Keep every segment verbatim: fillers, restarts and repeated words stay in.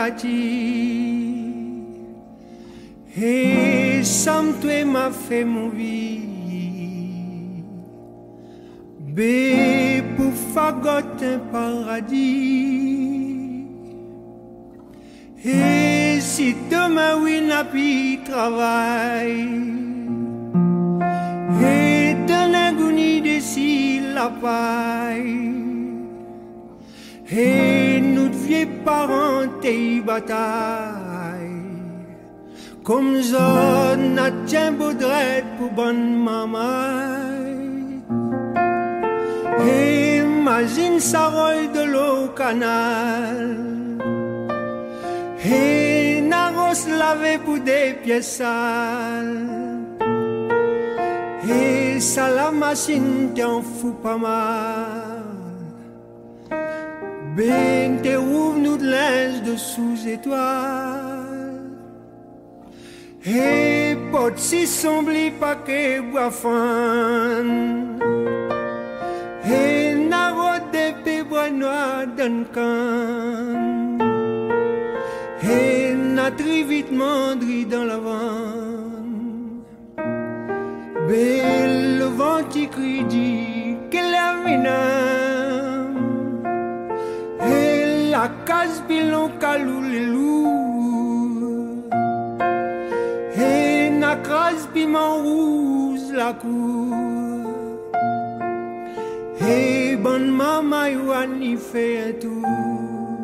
bâti. Et sans toi m'a fait mon vie. Bé pour fagoter un paradis. Et si demain oui n'a plus travail, et dans l'agonie de si la paille, et nous vieux parents et bataille, comme zone n'a tient baudret pour bonne maman. Et imagine sa rôle de l'eau canal. Et Naros lavé pour des pièces sales. Et ça la machine t'en fout pas mal. Ben te ouvre nous de linge de sous étoiles. Et pot si sombli pas que bois fan. Et Naros de bois noir d'un can. Et natri vite mandri dans la vente. Belle le vent qui crie dit qu'elle a minam. Et la case pilon calou les loups. Et na crase piment rouge la cour. Et bonne maman y fait un tour.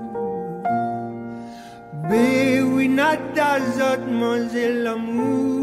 Mais oui, nada zot manger l'amour.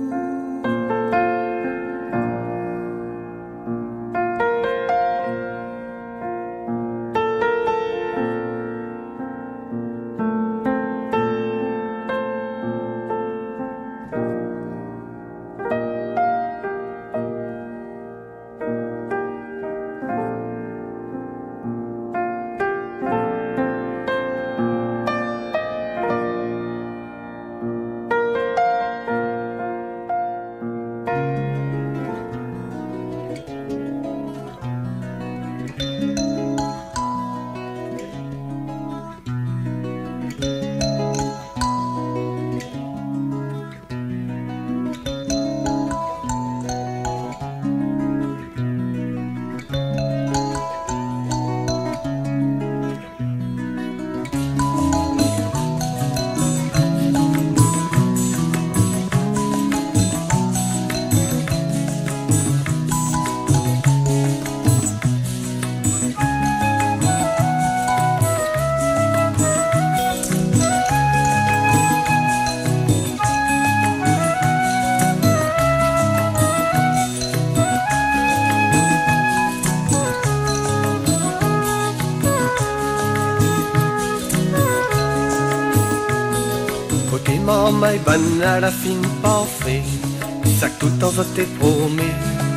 Mai ban à la fin parfait, ça tout en vote promis.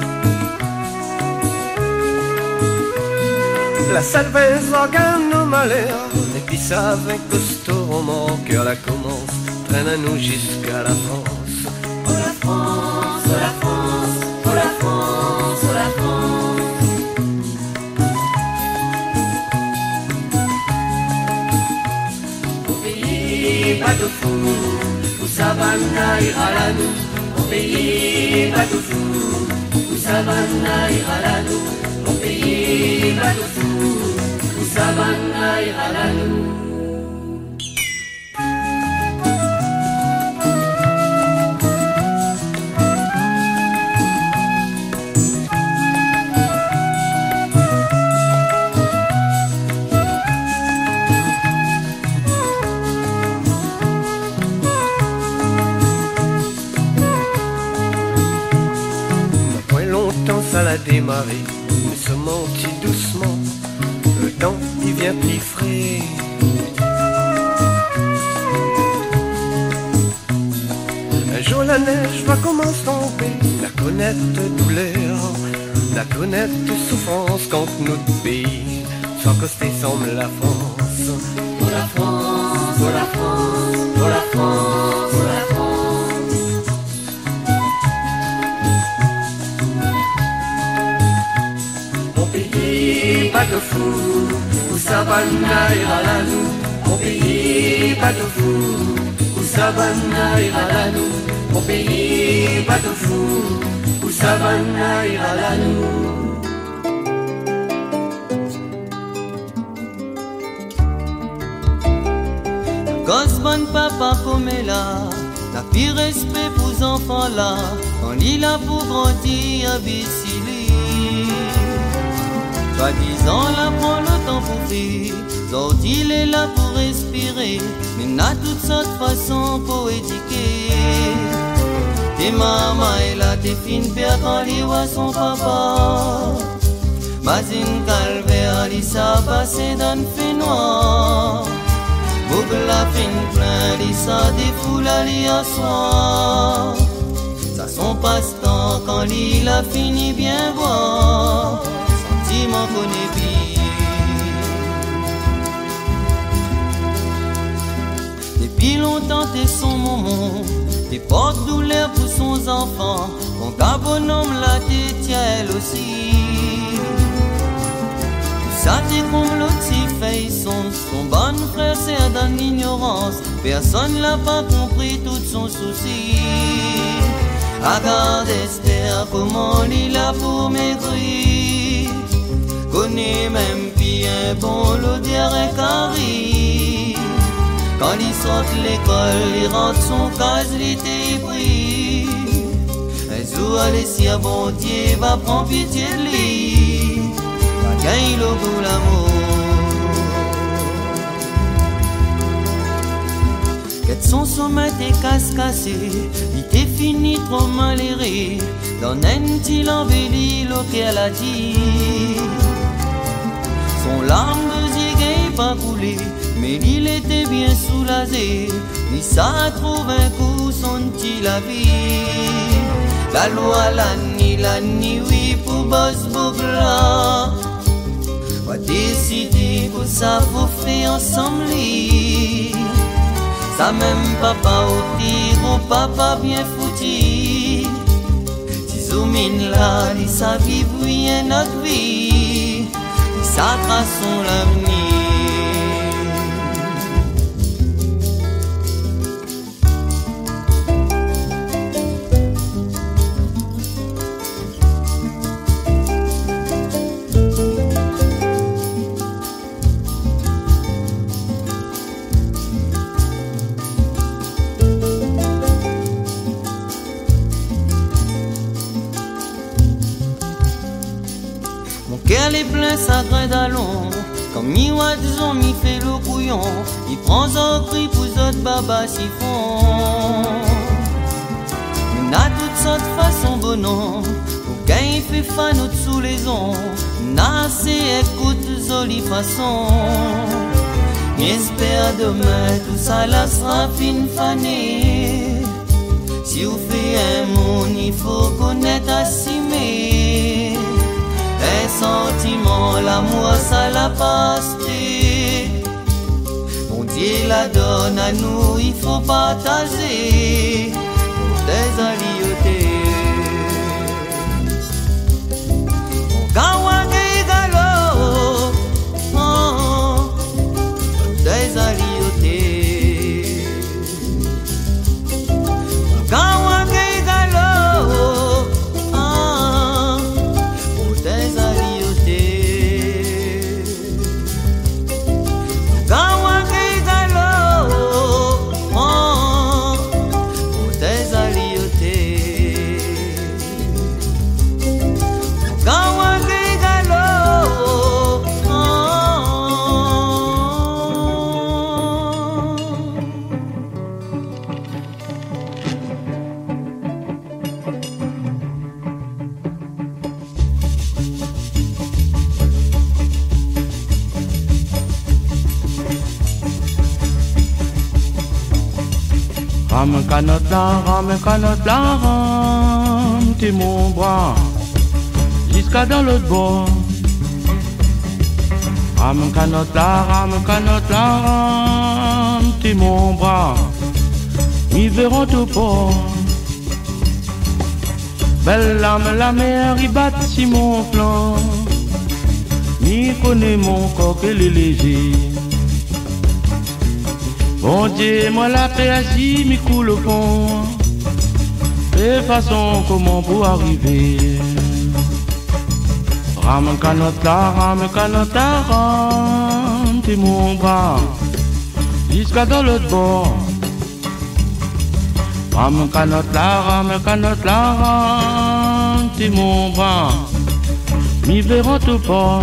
La salveuse organe nos malheurs, et puis ça avec costaud mon cœur la commence, traîne à nous jusqu'à la France. Oh la France, oh la France, oh la France, oh la France. Au pays, pas de fou. Savannah ira la nous, au pays va tout fou. Où Savannah ira la nous, au pays va tout fou. Où Savannah ira la nous. Ça l'a démarré, nous sommes montis doucement, le temps il vient plus frais. Un jour la neige va commencer à tomber, la connaître douleur, la connaître souffrance contre notre pays, sans coster semble la France. Oh la France, oh la France, oh la France, oh la France. Pas de fou, où Savannah ira la nous, au pays bateau fou, où ça va ira la nous. Mon pays bateau fou, où ça va ira la nous. Gosse bonne papa comme là, n'a plus respect pour les enfants là, quand il a pour grandir à Bissili. Soi-disant là prend le temps pour vivre, l'autre il est là pour respirer, mais n'a toutes sortes de façons pour éduquer. Tes maman est là, tes fines pères quand il voit son papa. Mazine calvaire, il s'est passé dans le fait noir. Boucle la fine plein, il s'est défoule à l'y soir. Ça son passe-temps quand il a fini bien voir. Sentiment qu'on est bien. Depuis longtemps t'es son moment, t'es porte-douleur pour son enfant. Mon gars bonhomme la tête elle aussi. Ça t'est comme l'autre si fait son, son bon frère c'est dans l'ignorance. Personne l'a pas compris tout son souci. Regarde Esther comment il a pour maigrir. Connaît même bien bon l'odeur et carré. Quand il sort de l'école, il rentre son case, il était pris. Un jour, allez si à bon Dieu va prendre pitié de lui. La gagne le goût l'amour. Qu'est-ce son sommet t'es casse-cassé, il t'est fini trop malheureux. Dans un petit embelli, le qu'elle a dit. Son larme de ziguet pas coulé, mais il était bien soulagé. Il s'est trouvé un coup son petit la vie. La loi la nuit, la nuit, oui, pour boss boucla. Va décider que ça faut faire ensemble. Ça même papa au tir, au papa bien foutu. Si zoomine là, il sa vie, oui, notre vie. Ça trace son l'avenir. Qu'elle est plein sacré d'allons, comme mi disons mi fait le couillon, il prend son cri pour autres baba siphon. Il a toutes sortes de façons bonhommes, pour quand il fait fan sous les ondes, n'a assez écoute jolie façon. J'espère demain tout ça là sera fin fané. Si vous faites un monde, il faut connaître assumer. Les sentiments, l'amour, ça l'a passe. Mon Dieu la donne à nous, il faut partager pour des alliés. Mon kawage galo, oh, pour des alliés. Mon kawage galo, ah, pour des alliés. Kawage galo, oh, pour des alliés. Kawage galo, oh. Rame canotte là, rame canotte là, rame, t'es mon bras, jusqu'à dans l'autre bord. Rame canotte là, rame canotte là, rame, t'es mon bras, ils verront tout port. Belle lame la mer, il bat si mon flanc, il connaît mon corps que les léger. Bon Dieu, moi la paix assis, m'y coule au fond. De façon comment pour arriver. Rame canotte la, rame canotte la, rame, t'es mon bras. Jusqu'à dans l'autre bord. Rame canotte la, rame canotte la, rame, t'es mon bras. M'y verront tout pas.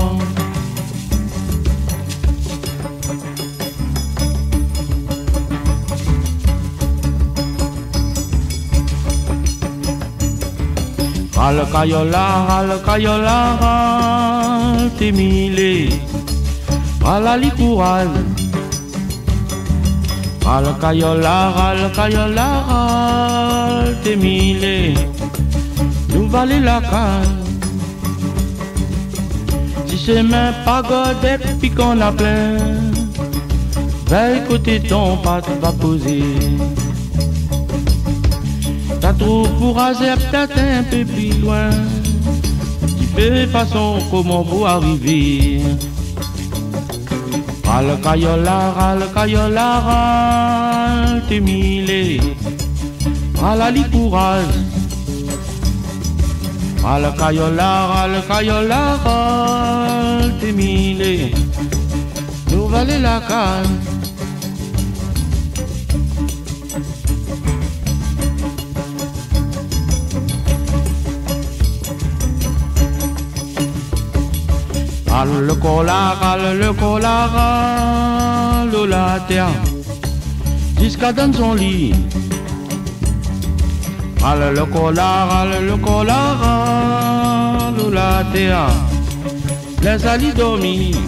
Ral cayola, ral cayola, ral t'es milé. Ral li courage. Ral cayola, ral cayola, ral t'es milé. Nous valait la cale. Si c'est même pas godé puis qu'on a plein, veille côté ton pâte va poser. T'as trop pour raser peut-être un peu plus loin. Tu fais façon comment vous arriver. Ral cayola, ral cayola, ral t'es milé. Ral li courage. Ral cayola, ral cayola, ral t'es milé. Nous valait la calme. Ral le cola, ral le cola, ral la terre. Jusqu'à dans son lit. Ral le cola, ral le cola, ral la terre. Laisse-la dormir.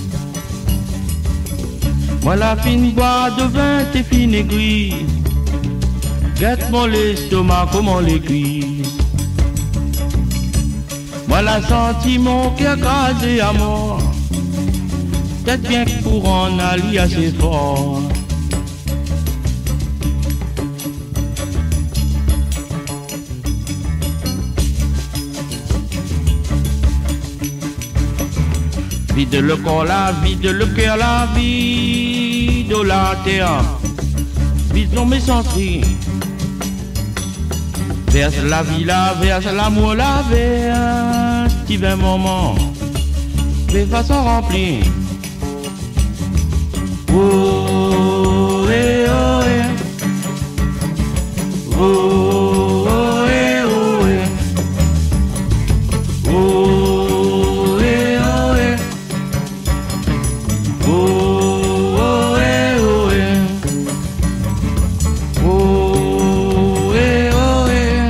Moi la fine boire de vin, t'es fine aiguille. Guette mon l'estomac, comment l'aiguille. Moi la senti mon cœur crasé à mort. Peut-être bien que pour en aller assez fort. Vide le corps là, vide le cœur là, vide la terre. Vide non mes sentis. Verse la vie là, verse l'amour là, verse divin moment. De façon remplie. Oh, eh, oh, eh. Oh, oh, eh, oh, eh. Oh, eh, oh, eh. Oh, oh, eh, oh, eh. Oh, eh, oh, eh.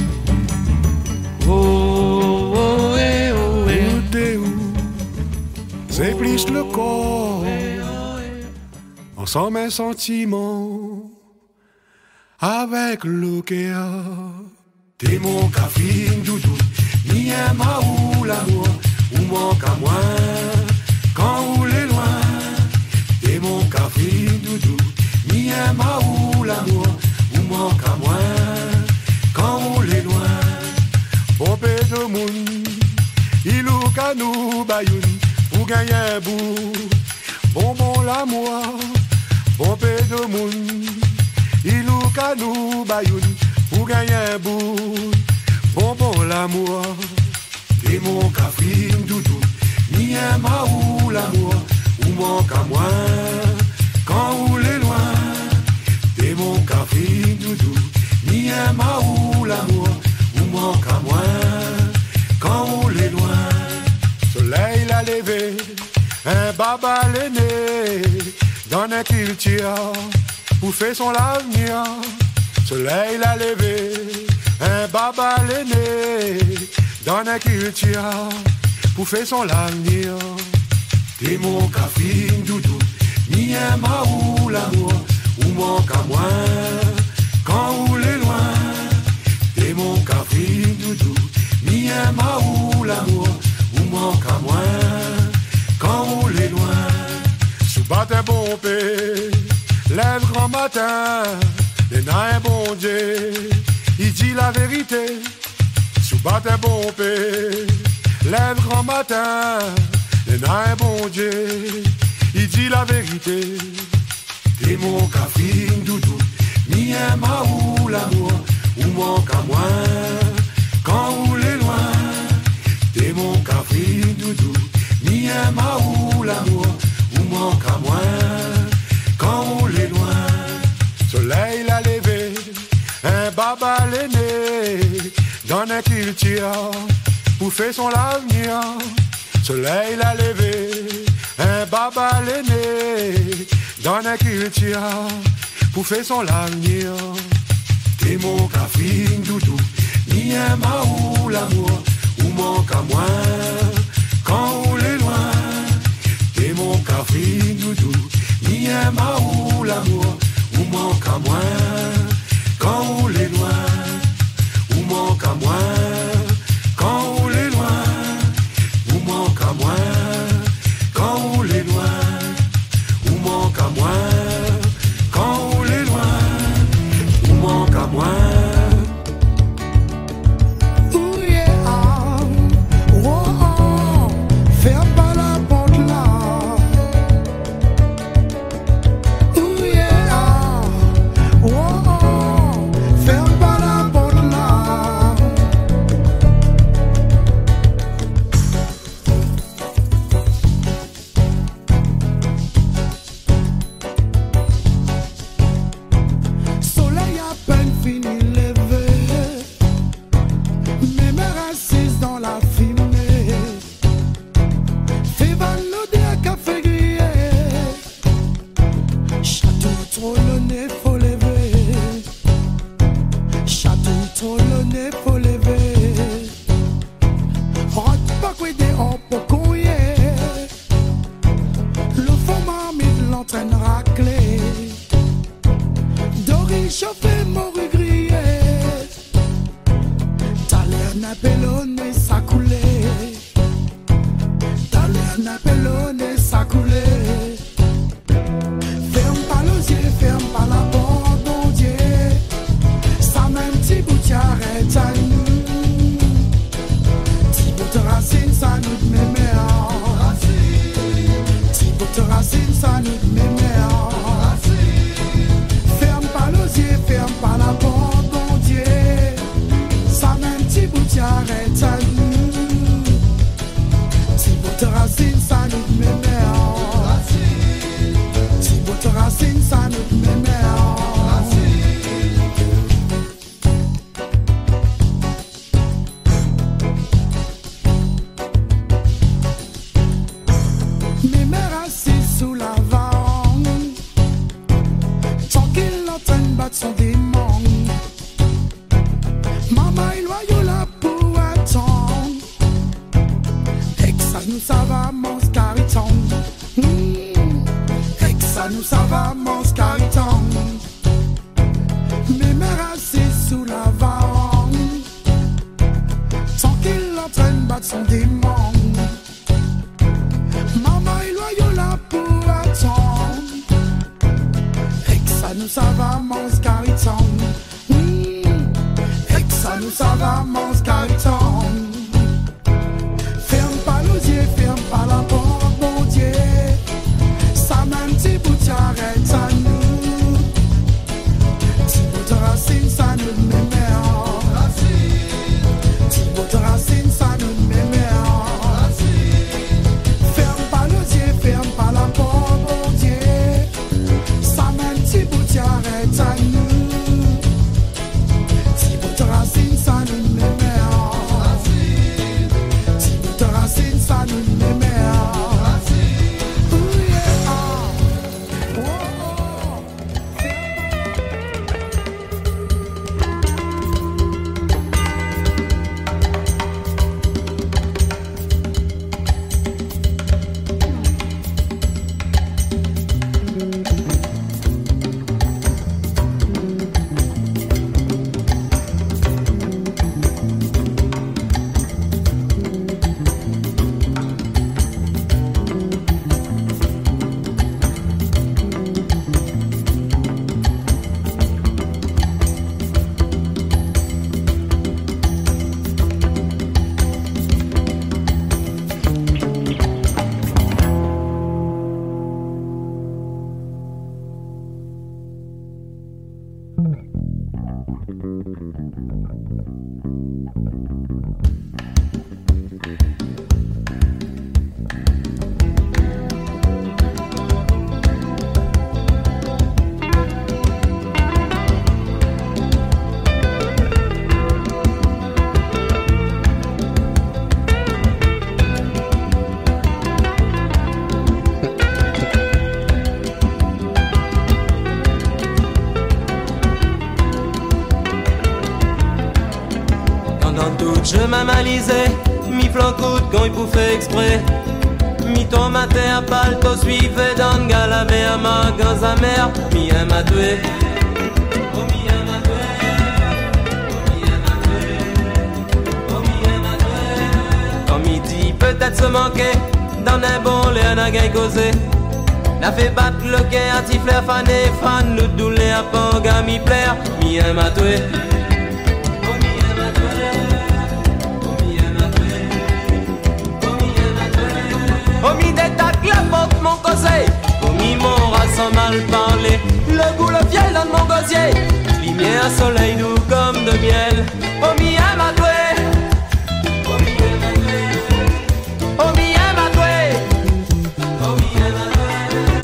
Oh, oh, eh, oh, eh. C'est plus le corps. Ensemble un sentiment avec le cœur. T'es mon café doudou, ni un maou l'amour, ou manque à moi quand vous l'est loin. T'es mon café doudou, ni un maou l'amour, ou manque à moi quand vous l'est loin. Pompé de moun, il ou canou bayoun, pour gagner un bout, bonbon l'amour. Pompé de moun, il ou canou bayoun, pour gagner un bout, bonbon l'amour. T'es mon café doudou, ni un maou l'amour, ou manque à moi quand vous l'est loin. T'es mon café doudou, ni un maou l'amour, ou manque à moi quand vous l'est loin. Soleil l'a levé, un baba l'aîné, dans un culture, pour faire son l'avenir. Soleil l'a levé, un baba l'aîné, dans un culture, pour faire son l'avenir. T'es mon café doudou, ni un maou l'amour, ou manque à moi quand vous l'est loin. T'es mon café doudou, ni un maou l'amour, ou manque à moi quand vous l'est loin. Bat un bon paix, lève grand matin, les nains un bon Dieu, il dit la vérité. Sous bat un bon paix, lève grand matin, les nains un bon Dieu, il dit la vérité. t'es mon café doudou, ni un maou l'amour, ou manque à moi, quand vous l'est loin, t'es mon café doudou, ni un maou l'amour, ou manque à moi, quand vous l'est loin. Soleil l'a levé, un baba l'aîné, dans un qu'il tire, pour faire son avenir. Soleil l'a levé, un baba l'aîné, dans un qu'il tire, pour faire son avenir. T'es mon café doudou, ni un maou l'amour, ou manque à moi, quand on est loin. T'es mon café doudou, ni un maou l'amour, ou manque à moi, quand on est loin. Ou manque à moi, quand on est loin. Ou manque à moi, quand on est loin. Ou manque à moi, quand on est loin. Ou manque à moi. Ooh yeah, oh oh, ferme pas la porte là. Ooh yeah, oh oh, ferme pas la porte là. Soleil à peine fini levé, mes mères assises dans la fumée, fait valoder un café grillé, château trop le nez faut lever, château trop le nez faut lever, rote pas quoi des hors pour couiller, le fond marmite l'entraîne raclée. Dori chauffé, mori grillé. T'as l'air n'a pelonné, ça coulé. T'as l'air n'a pelonné, ça coulé. Ferme pas les yeux, ferme pas la porte, mon Dieu. Ça même petit bout t'arrête à nous. Petit bout de racine, ça nous met meilleur. Petit bout de racine, ça nous met meilleur. Ferme pas les yeux, ferme pas la porte, mon Dieu. Ça même petit bout t'arrête à nous. Petit bout de racine, ça nous met meilleur. Petit bout de racine, ça nous met meilleur. Mes mères assises sous la vanne, tranquille l'antenne bat son démon. Maman est loyau là pour attendre, et que ça nous ça va mon scariton. Et que ça nous ça va mon scariton. Mes mères assises sous la vanne, tranquille l'antenne bat son démon. Maman est loyau là pour attendre, et que ça nous ça va mon scariton. Et que ça nous ça va mon scariton. Ferme pas les yeux, ferme pas la porte, mon Dieu. Ça même petit bout t'arrête à nous. Petit bout de racine, ça nous met meilleur. Petit bout de racine, ça nous met meilleur. Ferme pas les yeux, ferme pas la porte, mon Dieu. Ça même petit bout t'arrête à nous. Petit bout de racine, ça nous met meilleur. Je m'amalisais, mi flancoute quand il pouvait exprès. Mi tomate à palto suivait dans galavé à ma gans à mer. Mi aime à tuer. Oh mi aime à tuer. Oh mi aime à tuer. Oh mi aime à tuer. Quand midi peut-être se manquer, dans un bon lait à gain causé. La fait battre le quai à tifler fané fan, nous doulé à panga mi plaire. Mi aime à tuer. Omi détaque la porte mon conseil, omi mon rat sans mal parler. Le goût le fiel dans mon gosier, lumière soleil doux comme de miel. Omi aime à douer, omi aime à douer, omi aime à douer, omi aime à douer.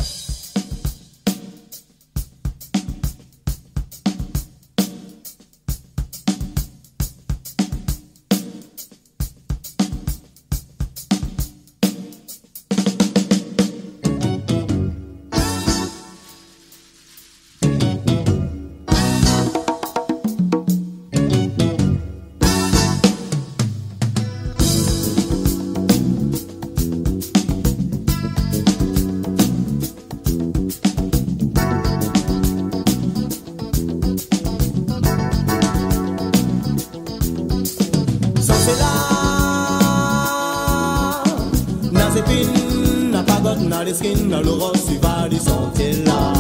Skin à l'euro suiva du sentier là.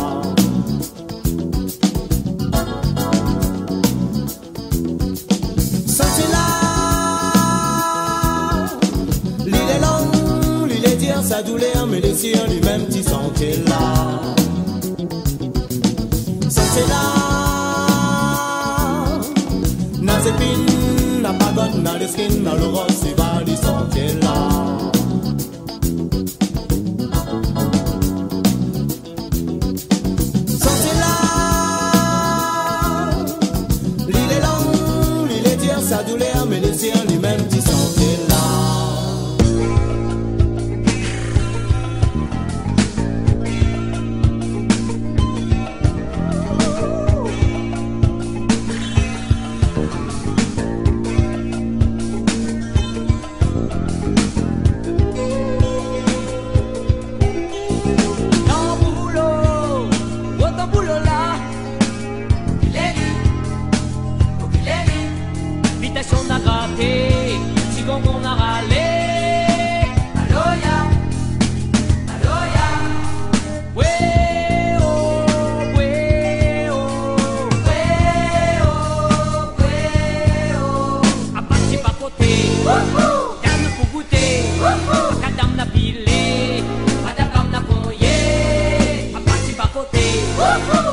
Sentier là, l'île est longue, l'île est dire sa douleur, mais les siens du même petit sentier là. Sentier là, n'a zépine, n'a pas gotte, n'a les skins à l'euro suiva du sentier là. Sa douleur, mais les siens lui-même qui sont là. Woohoo!